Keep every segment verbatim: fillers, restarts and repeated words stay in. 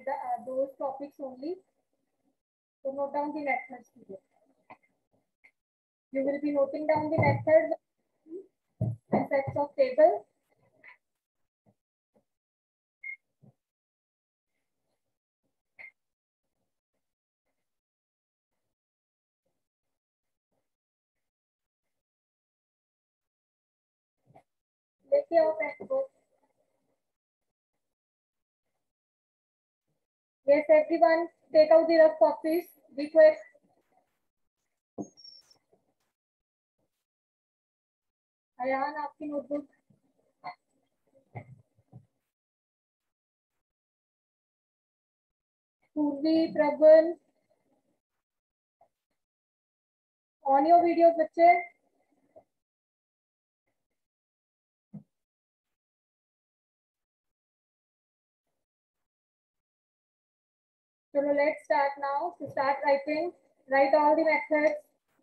at the uh, those topics only. So note down the methods here. You will be noting down the methods and sets of tables. लेके आओ textbook. Yes, everyone, take out the rough copies. Be quick. Ayan, आपकी notebook. Purvi, Prabhan. On your videos, बच्चे. So let's start now. So start writing. Write all the methods.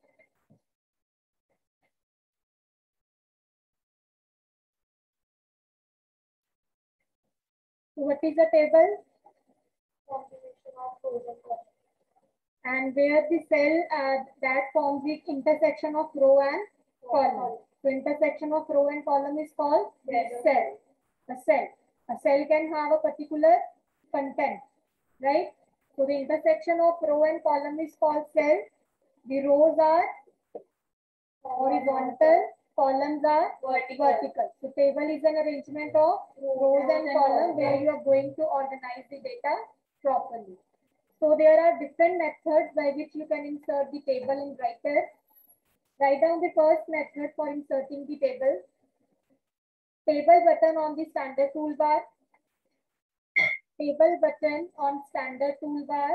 So what is the table? Combination of rows and columns. And where the cell uh, that forms the intersection of row and column. So intersection of row and column is called cell. A cell. A cell can have a particular content, right? So the intersection of row and column is called cell. The rows are horizontal, columns are vertical. vertical. So table is an arrangement of rows and columns where you are going to organize the data properly. So there are different methods by which you can insert the table in Writer. Write down the first method for inserting the table. Table button on the standard toolbar. Table button on standard toolbar.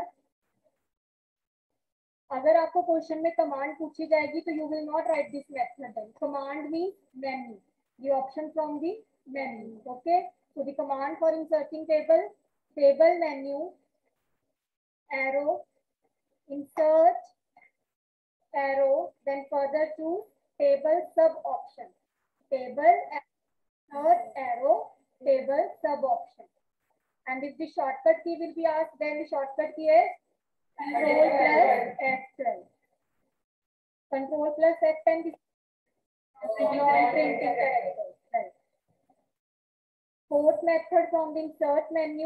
अगर आपको question में command पूछी जाएगी तो you will not write this method. Command means menu, the option from the menu. Okay, so the command for inserting table, table menu, arrow, insert, arrow, then further to table sub option, table, insert, arrow, table sub option. And if the shortcut key will be asked, then the shortcut key is Control plus F twelve. Control plus F ten is non-printing characters. Right. Fourth method from the insert menu.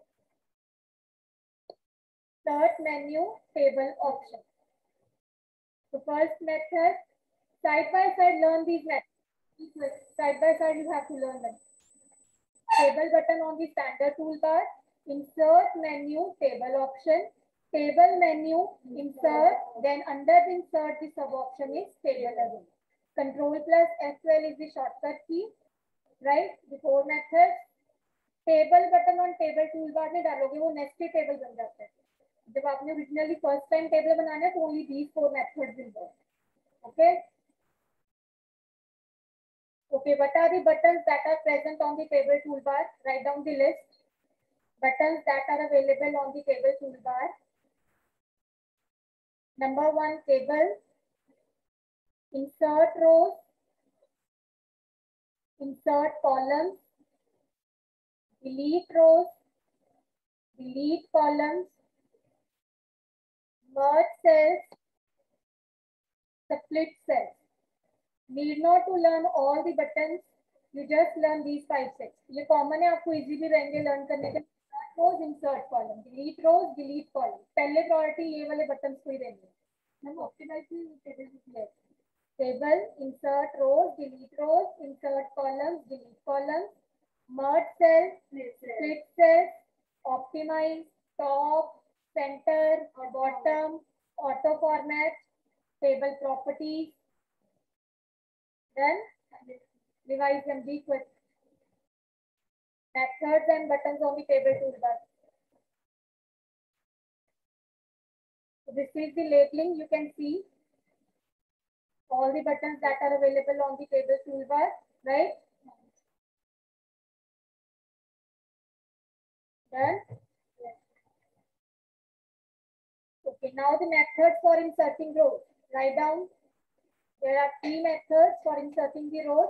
Insert menu, table option. The first method, side by side learn these methods. Side by side you have to learn them. Table button on the standard toolbar. Insert menu, table option. Table menu, insert, then under the insert the sub option is table again. Control plus F twelve is the shortcut key, right? The four methods. Table button on table toolbar में डालोगे वो nested table बन जाता है. जब आपने originally first time table बनाना है तो only these four methods will work. Okay. Okay, what are the buttons that are present on the table toolbar? Write down the list. Buttons that are available on the table toolbar. Number one, table. Insert rows. Insert columns. Delete rows. Delete columns. Merge cells. Split cells. Need not to learn all the buttons. You just learn these five six. ये common है, आपको easy भी रहेंगे learn करने के. Insert rows, insert column. Delete rows, delete column. पहले priority ये वाले buttons को ही देंगे. हम optimize table table, insert rows, delete rows, insert columns, delete columns, merge cells, split cells, optimize, top, center, bottom, auto format, table properties. Then revise them. Be quick. Methods and buttons on the table toolbar. So this is the labeling. You can see all the buttons that are available on the table toolbar, right? Done. Okay, now the methods for inserting rows. Write down. There are three methods for inserting the rows.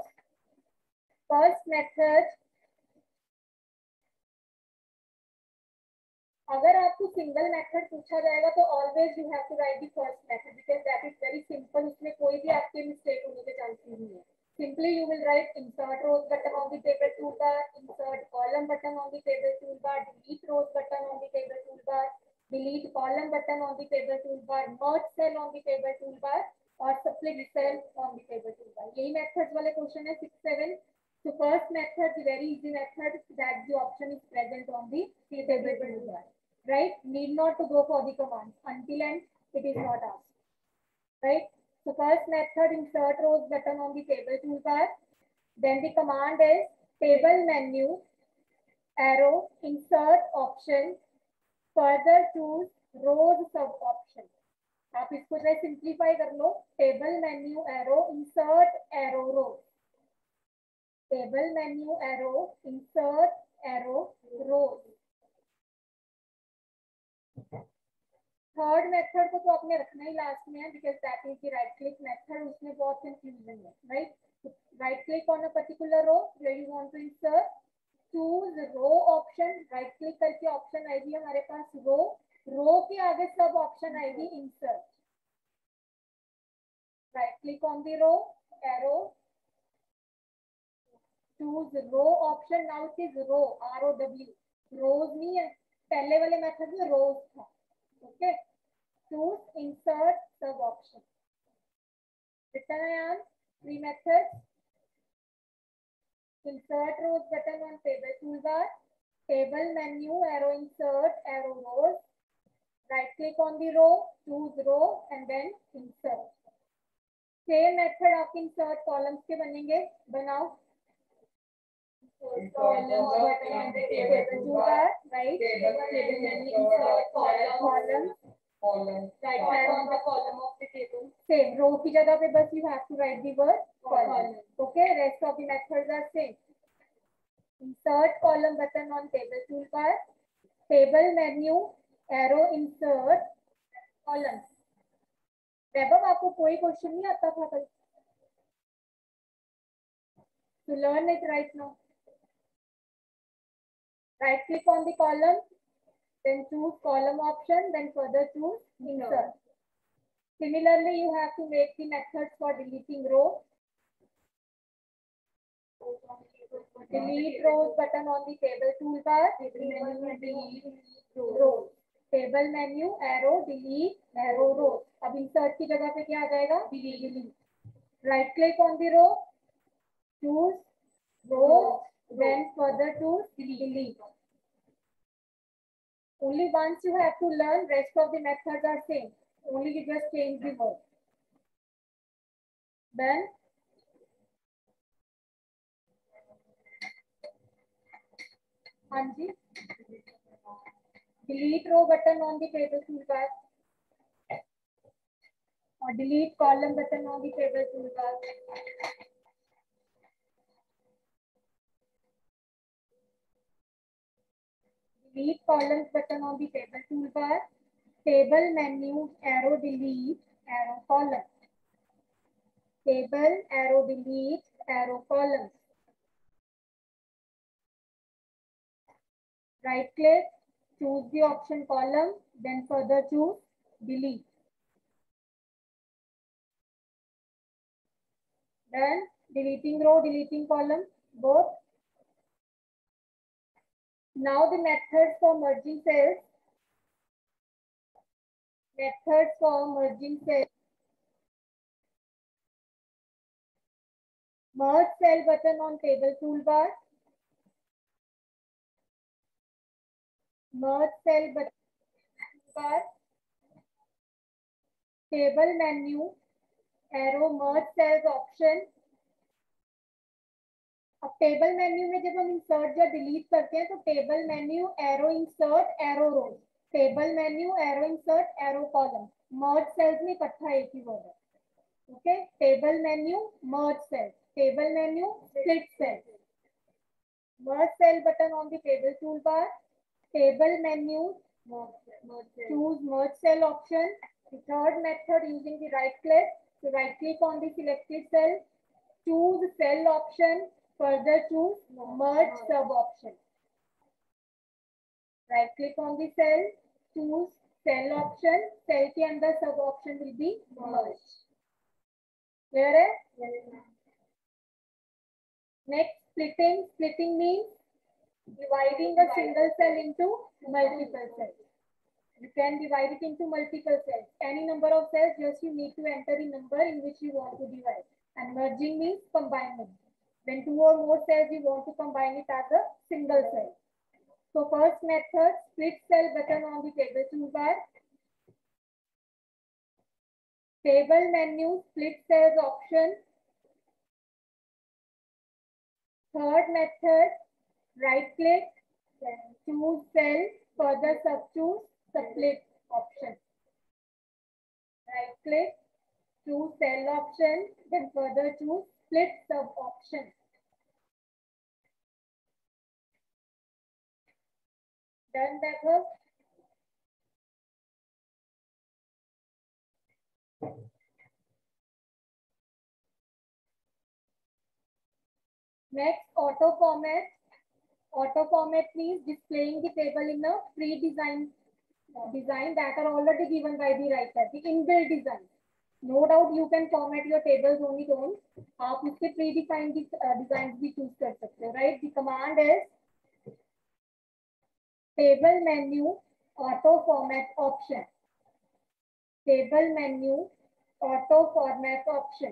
First method, अगर आपको single method पूछा जाएगा तो always you have to write the first method because that is very simple, उसमें कोई भी आपके mistake होने के चांसेस नहीं है. Simply you will write insert rows button on the table toolbar, insert column button on the table toolbar, delete rows button on the table toolbar, delete column button on the table toolbar, merge cell on the table toolbar और split cell on the table toolbar. यही methods वाले question है six seven. So first method, the very easy method, that the option is present on the table toolbar, right? Need not to go for the command until and it is not asked, right? So first method, insert rows button on the table toolbar. Then the command is table menu, arrow, insert option, further choose rows sub option. आप इसको जो है simplify कर लो. Table menu arrow insert arrow row, table menu arrow insert arrow row. Third method को तो आपने रखना ही लास्ट में है because that is the right click method. उसमें बहुत कंफ्यूजन है, right? Right click on a particular row where you want to insert, choose row option, right click करके ऑप्शन आएगी हमारे पास रो, रो के आगे सब ऑप्शन आएगी insert. Right click on the row, arrow, choose row option. Now it is row, R O W, rows नहीं है. पहले वाले मेथड में रोज था. Okay, choose insert sub option. Written on three methods. Insert rows button on table toolbar, table menu, arrow insert, arrow rows. Right click on the row, choose row and then insert. Same method आप insert columns के बनेंगे. बनाओ columns button on the table toolbar, right? Table menu, insert column, column. Column. Right hand on the column of the table. Same row की जगह पे बस you have to write the word column. Okay, rest of the methods are same. Insert column button on table toolbar, table menu, arrow insert, column. वैभव आपको कोई question नहीं आता था कल? To learn it right now. Right click on the column, then choose column option, then further choose insert. Similarly, you have to make the methods for deleting row. Delete rows button on the table toolbar. Menu, delete rows. Table menu, arrow, delete, arrow rows. अब insert की जगह पे क्या आ जाएगा? Delete. Right click on the row, choose rows, then further choose delete. Only once you have to learn, rest of the methods are same. Only you just change the word. Then हाँ जी, delete row button on the table toolbar or delete column button on the table toolbar. Delete columns button on the table toolbar. Table menu, arrow delete, arrow column. Table, arrow delete, arrow columns. Right click, choose the option column, then further choose delete. Then deleting row, deleting column, both. Now the methods for merging cells. Methods for merging cells. Merge cell button on table toolbar. Merge cell button toolbar. Table menu, arrow merge cells option. अब table menu में जब हम insert या delete करते हैं तो table menu, arrow insert, arrow rows, table menu, arrow insert, arrow column. Merge cells में इकट्ठा एक ही वर्ड है. Okay, table menu, merge cell, table menu, split cell. Merge cell button on the table toolbar, table menu, choose merge cell option. The third method using the right click, so right click on the selected cell, choose cell option, further choose merge sub option. Right click on the cell, choose cell option. Cell के अंदर सब option will be merged. Clear है? Next, splitting. Splitting means dividing a single cell into multiple cells. You can divide it into multiple cells. Any number of cells, just you need to enter the number in which you want to divide. And merging means combining. When two or more cells, you want to combine it as a single cell. So first method, split cell button on the table toolbar. Table menu, split cells option. Third method, right click, then choose cell, further sub choose split option. Right click, choose cell option, then further choose split sub option. Done method. Next, auto format. Auto format means displaying the table in a pre-designed design that are already given by the writer, the inbuilt design. No doubt you can format your tables on its own. आप उसके predefined designs भी choose कर सकते हो, right? The command is table menu auto format option. Table menu auto format option.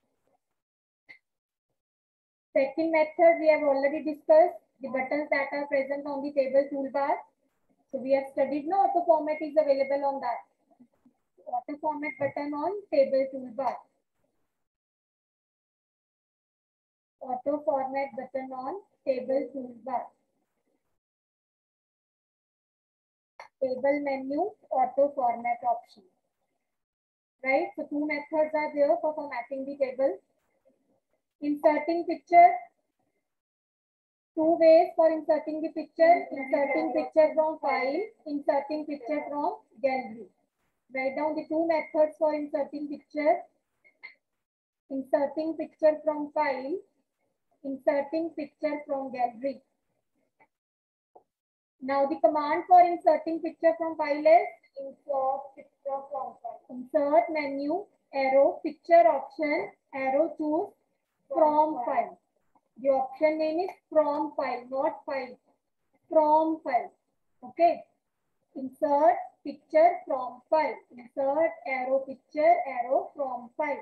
Second method we have already discussed, the buttons that are present on the table toolbar. So we have studied, no, auto format is available on that. Auto format button on table toolbar. Auto format button on table toolbar. Table menu auto format option. Right? So two methods are there for formatting the table. Inserting picture. Two ways for inserting the picture. Inserting picture from file. Inserting picture from gallery. Write down the two methods for inserting picture. Inserting picture from file. Inserting picture from gallery. Now the command for inserting picture from file is insert picture from file. Insert menu, arrow, picture option, arrow choose from file. The option name is from file, not file. From file. Okay. Insert picture from file. Insert arrow picture, arrow from file.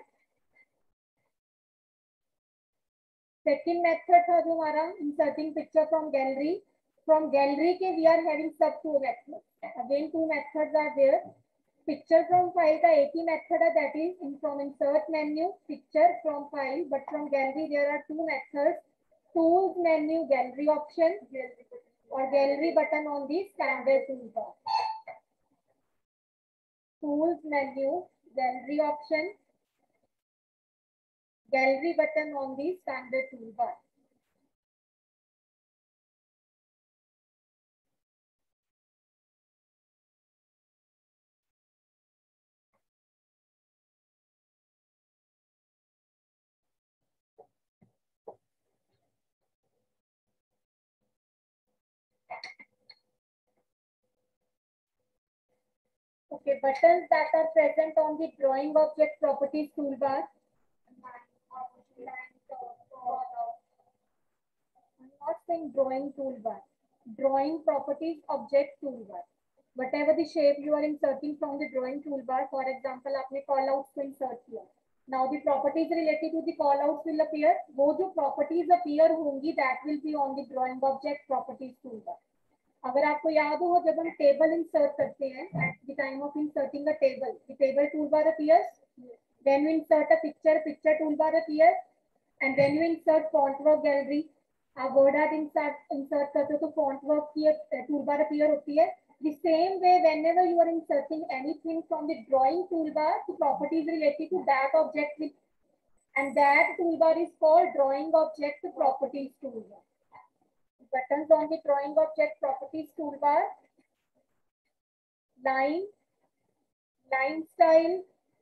Second method था जो हमारा inserting picture from gallery. From gallery के we are having sub two methods. Again two methods are there. Picture from file का एक ही method है, that is in from insert menu picture from file. But from gallery there are two methods. Tools menu gallery option or gallery button on the standard toolbar. Tools menu gallery option. Gallery button on the standard toolbar. Okay, buttons that are present on the drawing object properties toolbar. I'm not saying drawing toolbar. Drawing properties object toolbar. Whatever the shape you are inserting from the drawing toolbar, for example, आपने call outs को insert किया. Now the properties related to the call outs will appear. वो जो properties appear होंगी, that will be on the drawing object properties toolbar. अगर आपको याद हो जब हम टेबल इंसर्ट करते हैं, at the time of inserting a table, the table toolbar appears. Then you insert a picture, picture toolbar appears. And when you insert font work gallery, आप word art insert insert करते हो तो font work की toolbar appear होती है. The same way, whenever you are inserting anything from the drawing toolbar, the properties related to that object will, and that toolbar is called drawing object properties toolbar. Buttons on the drawing object properties toolbar. Line, line style,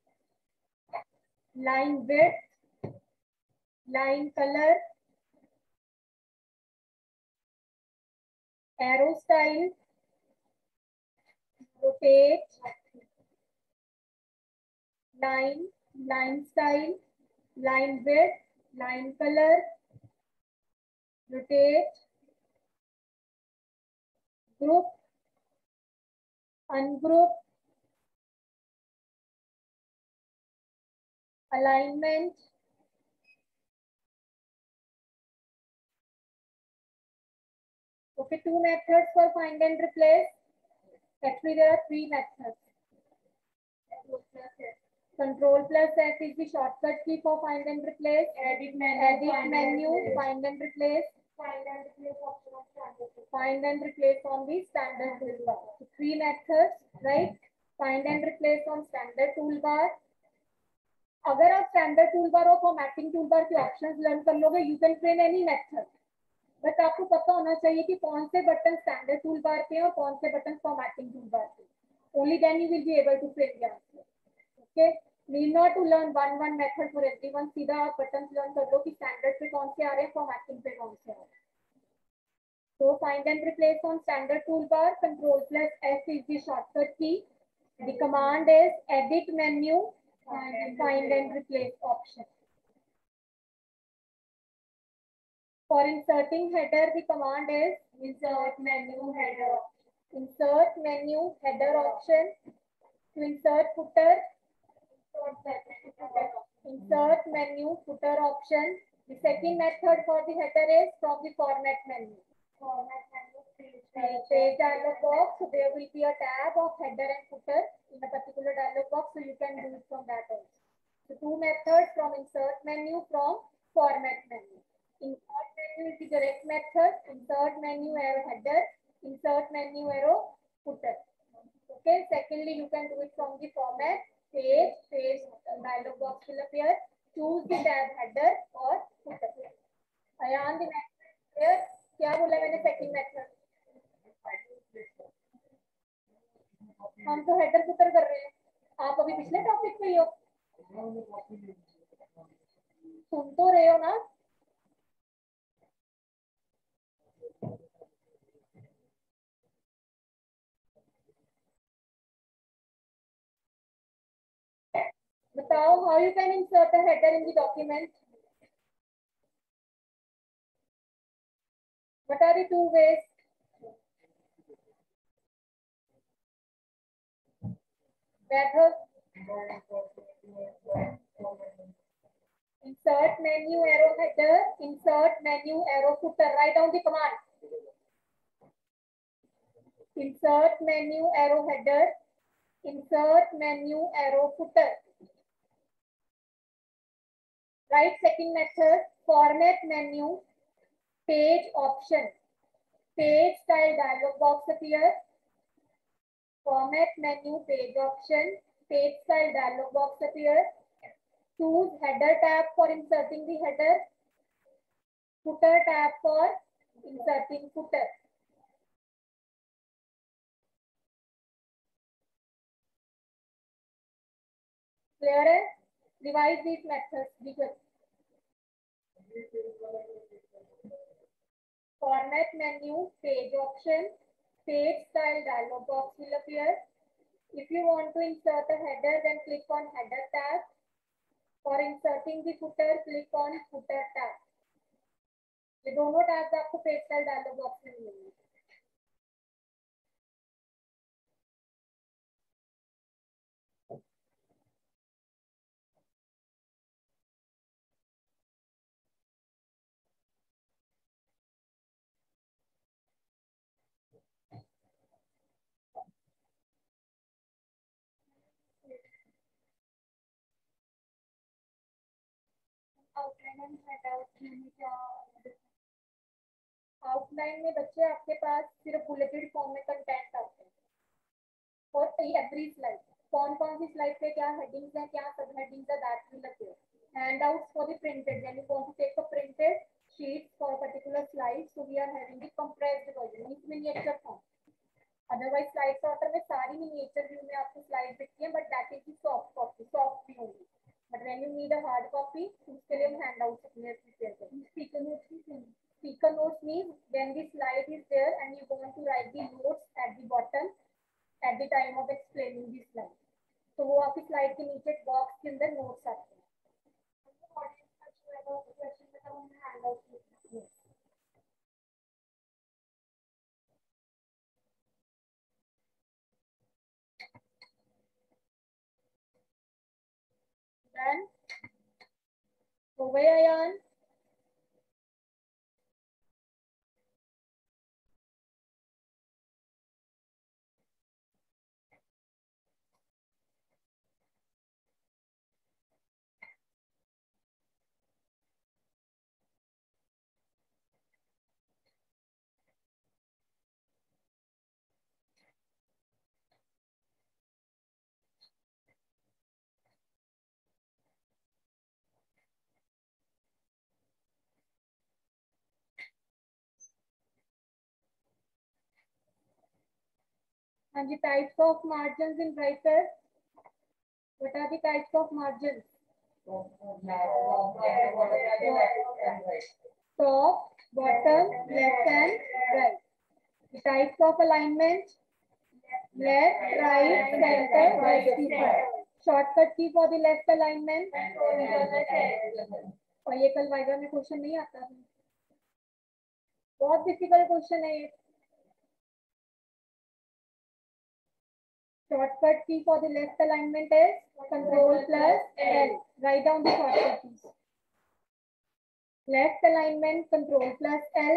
line width, line color, arrow style, rotate, line, line style, line width, line color, rotate, group, ungroup, alignment, okay, two methods for find and replace. Actually, there are three methods. Control plus F is the shortcut key for find and replace. Edit menu, edit menu, find and replace. Find and replace option of standard. Find and replace on the standard toolbar. So three methods, right? Find and replace on standard toolbar. अगर आप standard toolbar और formatting toolbar के options learn कर लोगे, you can train any method, but आपको पता होना चाहिए कि कौन से बटन स्टैंडर्ड टूलबार पे और कौन से बटन फॉर्मेटिंग टूलबार पे. Only then you will be able to train the answer. Okay, need not to learn one one method for everyone. सीधा आप बटन लर्न कर लो कि स्टैंडर्ड पे कौन से आ रहे हैं, फॉर्मेटिंग पे कौन से आ रहे हैं. So find and replace on standard toolbar. Control plus F is the shortcut key. The command is edit menu and find and replace option. For inserting header, the command is insert menu header. Insert menu header option. To insert footer, insert menu footer option. The second method for the header is from the format menu. Format menu page dialog box. So there will be a tab of header and footer in a particular dialog box. So you can do it from that also. So two methods from insert menu, from format menu. Insert menu is the direct method. Insert menu arrow header. Insert menu arrow footer. Okay. Secondly, you can do it from the format page. Page dialog box will appear. Choose the tab header or footer. Ayan, the method here. क्या बोला मैंने second method? हम तो header footer कर रहे हैं. आप अभी पिछले टॉपिक पे ही हो, सुन तो रहे हो ना? बताओ, how you can insert a header in the document? What are the two ways? Method. Insert menu arrow header, insert menu arrow footer. Write down the command. Insert menu arrow header, insert menu arrow footer. Right, second method, format menu, page option. Page style dialog box appears. Format menu, page option, page style dialog box appears. Choose header tab for inserting the header. Footer tab for inserting footer. Clear है? Revise these methods. Be good. Format menu, page option, page style dialog box will appear. If you want to insert a header, then click on header tab. For inserting the footer, click on footer tab. ये दोनों tabs आपको page style dialogue box में मिलेंगे. Outline में बच्चे आपके पास सिर्फ bulleted form में कंटेंट आते हैं और एवरी स्लाइड, कौन कौन सी स्लाइड पे क्या हेडिंग्स हैं, क्या सब हेडिंग्स है, that will appear. Handouts for the printed, when you want to take a printed sheet for a particular slide, so we are having the compressed version, means miniature form. Otherwise slide sorter में सारी miniature view में आपको slide दिखती है, but that is the soft copy, soft view only. But when you need a hard copy, उसके लिए हम handouts अपने prepare करते हैं. Speaker notes, speaker notes means when the slide is there and you want to write the notes at the bottom, at the time of explaining this slide. तो वो आपकी slide के नीचे बॉक्स के अंदर नोट्स आते हैं। Done? हो गया यान? हाँ जी, types of margins in writers. What are the types of margins? Top, bottom, left and right. The types of alignment: left, right, center, vertical. Shortcut key for the left alignment. और ये कल viva में question नहीं आता है, बहुत difficult question है ये। Shortcut key for the left alignment is Control plus L. Write down the shortcut keys. Left alignment, Control plus L.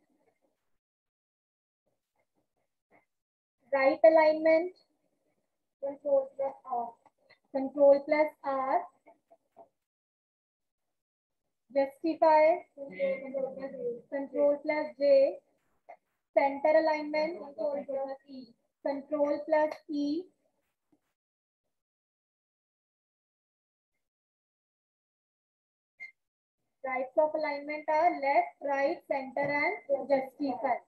Right alignment, Control plus R. Control plus R. Justify, Control plus J. Center alignment, Control plus E. Control plus E. Types of alignment are left, right, center and justify.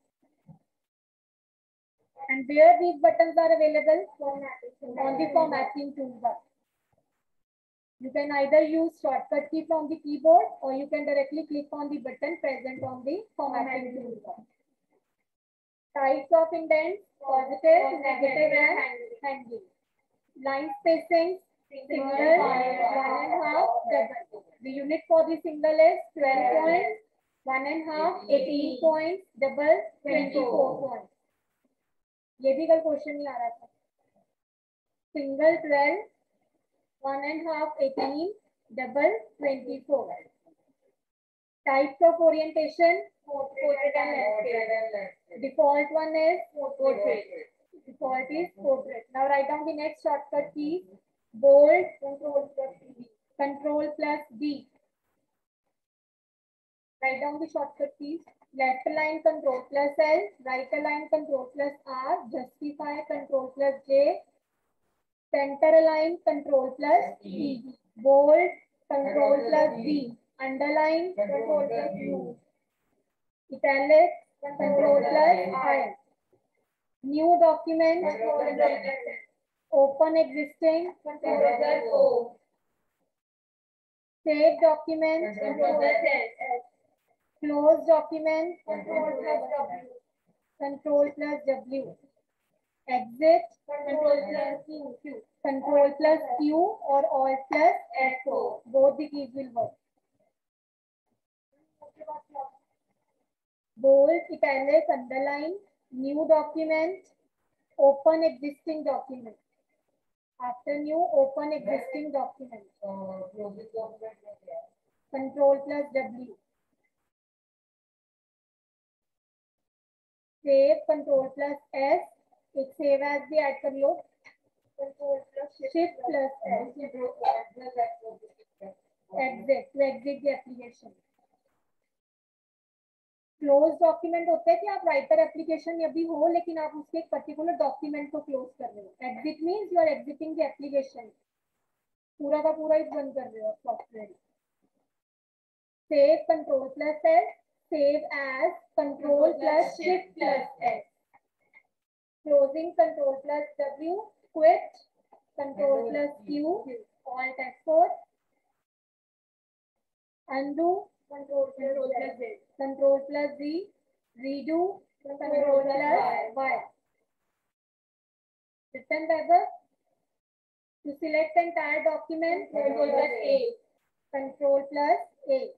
And where these buttons are available? On the formatting toolbar. You can either use shortcut key from the keyboard or you can directly click on the button present on the formatting toolbar. Types of indents: positive, negative and hanging. Line spacing: single, one and a half, double. The unit for the single is twelve points, one and a half, eighteen points, double, twenty-four points. ये भी कल question नहीं आ रहा था। Single twelve, one and half eighteen, double twenty four. Types of orientation: portrait and landscape. Default one is portrait. Default is portrait. Now write down the next shortcut key: bold, control plus D. Control plus D. Write down the shortcut keys: left align, Control plus L. Right align, Control plus R. Justify, Control plus J. Center align, Control plus E. Bold, Control plus D. Underline, Control plus U. Italic, Control plus I. New document, Control plus S. Open existing, Control plus O. Save document, Control plus S. Close document, Control plus W. Control plus W. Exit, Control plus Q. Control plus Q or Alt plus F four. Both the keys will work. Bold, italic, underline, new document, open existing document. After new, open existing document. Control plus W. Save, Control plus S. एक save as भी add कर लो. Control plus Shift plus S. Exit, to exit the application. Close document होता है कि आप writer application में भी हो लेकिन आप उसके एक पर्टिकुलर डॉक्यूमेंट को क्लोज कर रहे हो. Exit means you are exiting the application. पूरा का पूरा ही बंद कर रहे हो software. Save, control plus S. Save as, control plus shift plus S. Closing, control plus W. Quit, control plus Q. Alt F four. undo, Control plus Z. Control plus Z. Redo, Control plus Y. Return. Charan Weber. To select the entire document, control plus A. Control plus A.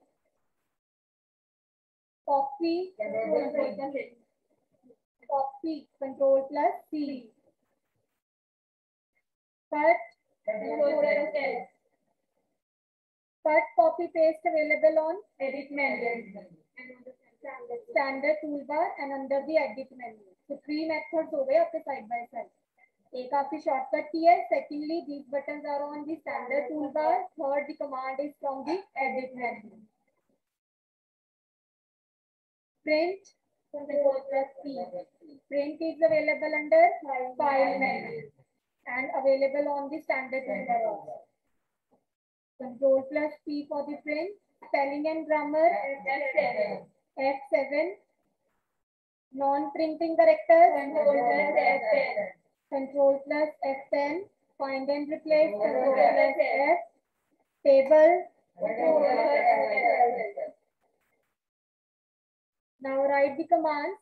Copy, control plus A. Copy, control plus C. Cut, control plus L. Cut, copy, paste available on edit menu. Standard toolbar and under the edit menu. So three methods हो गए आपके side by side. एक आपकी shortcut की है. Secondly, these buttons are on the standard toolbar. Third, the command is from the edit menu. Print, control plus P. Print is available under file menu and available on the standard toolbar also. Control plus P for the print. Spelling and grammar F seven. F seven. Non-printing characters control plus F ten. Control plus F ten. Find and replace control plus F. Table control plus F. Now write the commands.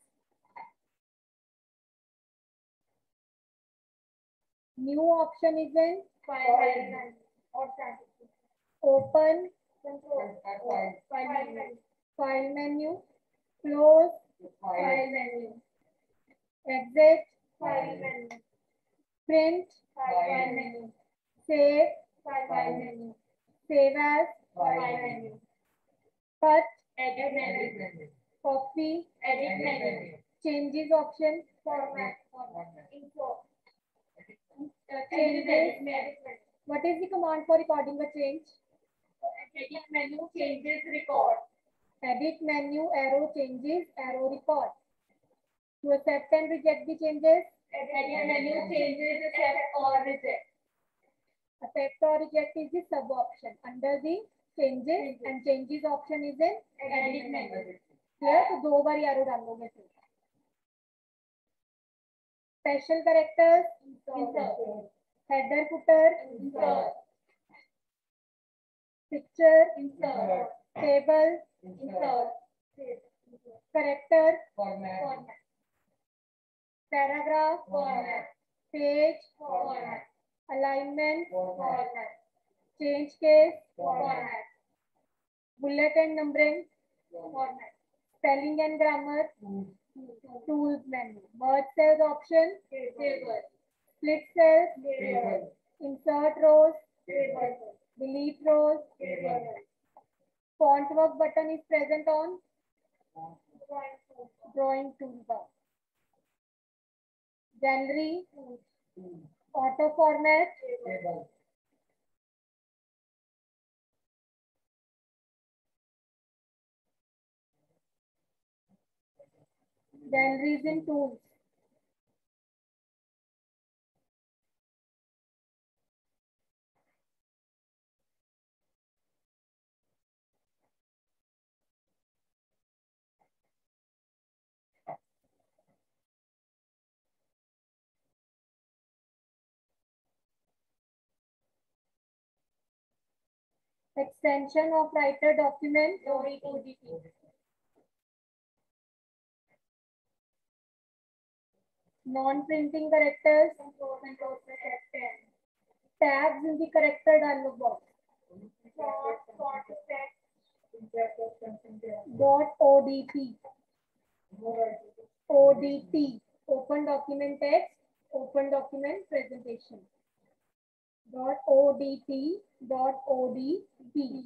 New option is in file or open control file menu. File menu. Close file menu. Exit file menu. Print file menu. Save file menu. Save as file menu. Cut edit menu. Copy edit menu. Changes option format info. Changes. What is the command for recording a change? Edit menu changes record. Edit menu arrow changes arrow record. To accept and reject the changes. Edit menu changes accept or reject. Accept or reject is the sub option under the changes and changes option is in edit menu. Clear? तो दो बार arrow डालोगे फिर. Special characters insert. Header footer insert. Picture insert. Table insert. Character format. Paragraph format. Page format. Alignment format. Change case format. Bullet and numbering format. Spelling and grammar tools menu. Merge cells option table. Split cells table. Insert rows table. Delete rows table. Font work button is present on drawing toolbar. Gallery auto format table. Galleries in tools. Extension of writer document O D T. Non-printing characters tabs in the character dialog box. Dot O D T. O D T. Open document text. Open document presentation. Dot O D T. Dot O D T.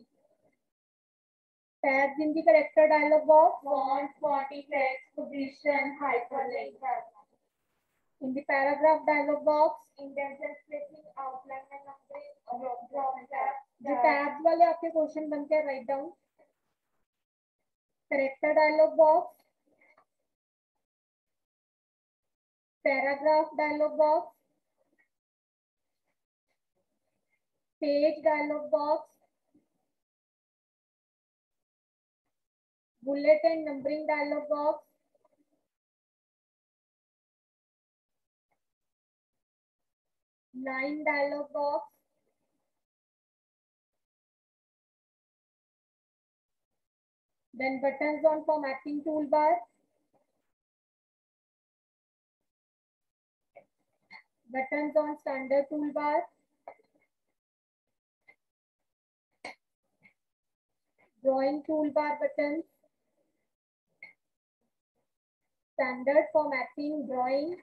Tabs in the character dialog box. Font, font text, position, hyperlink. In the paragraph dialog box, indentation, spacing, outline and numbering, drop tab. जो tabs वाले आपके question बनते हैं write down. Character dialog box, paragraph dialog box, page dialog box, bullet and numbering dialog box, line dialog box, then buttons on formatting toolbar, buttons on standard toolbar, drawing toolbar buttons, standard formatting, drawing,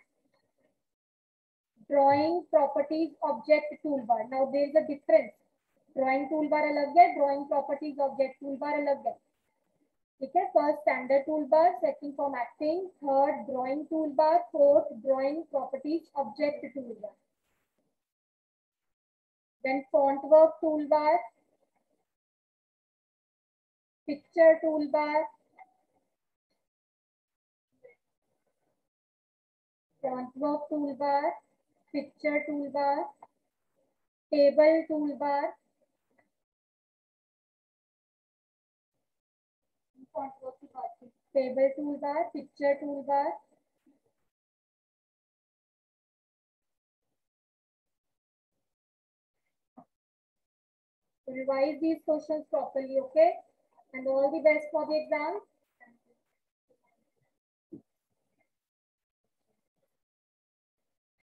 drawing properties object toolbar. Now there is a difference. Drawing toolbar अलग है, drawing properties object toolbar अलग है. ठीक है, first standard toolbar, second formatting, third drawing toolbar, fourth drawing properties object toolbar. Then font work toolbar, picture toolbar, font work toolbar, picture toolbar, table toolbar, table toolbar, picture toolbar, revise these questions properly, okay? And all the best for the exam.